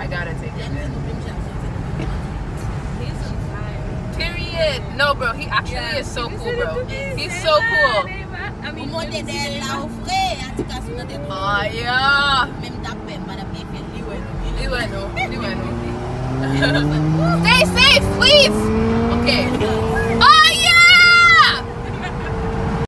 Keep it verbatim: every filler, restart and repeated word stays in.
I gotta take him in. Period. No, bro. He actually yeah. is so cool, bro. He's so cool. Ah, yeah. Stay safe, please.